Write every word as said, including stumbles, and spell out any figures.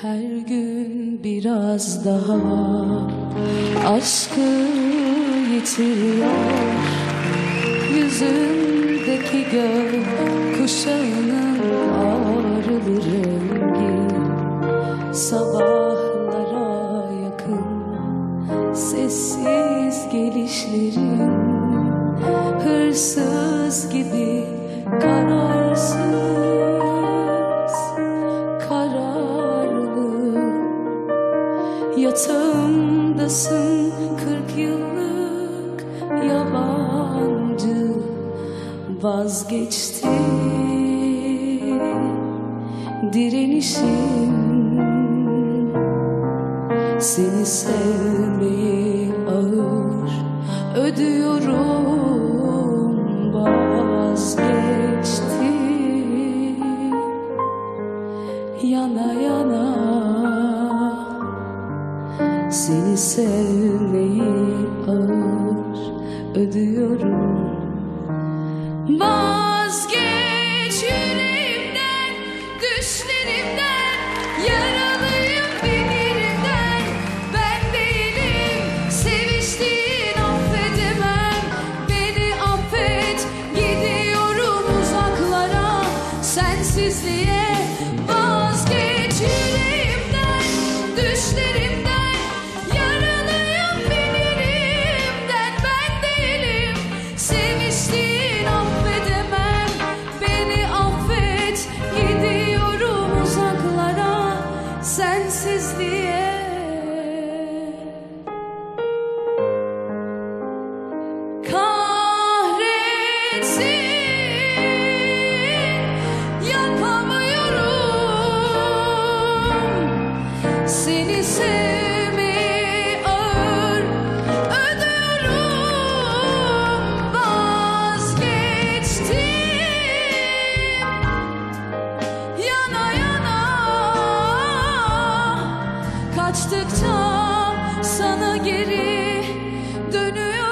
Her gün biraz daha aşkı yitiriyor. Yüzündeki gök kuşağının ağrılı rengi, sabahlara yakın sessiz gelişlerin, hırsız gibi kararsız, kararlı. Yatağımdasın kırk yıllık yabancı, vazgeçti direnişim. Seni sevmeyi ağır ödüyorum, vazgeçti yana yana. Seni sevmeyi ağır ödüyorum. Vazgeç yüreğimden, düşlerimden, yaralıyım bilirimden. Ben değilim seviştiğin, affedemem. Beni affet, gidiyorum uzaklara, sensizliğe. Vazgeç yüreğimden, düşlerimden, yaralıyım bilirimden. Ben değilim seviştiğin, affedemem. Beni affet, gidiyorum uzaklara, sensizliğe. Kahretsin, yapamıyorum. Seni sevmeyi ağır ödüyorum. Vazgeçtim yana yana. Kaçtıkça sana geri dönüyorum.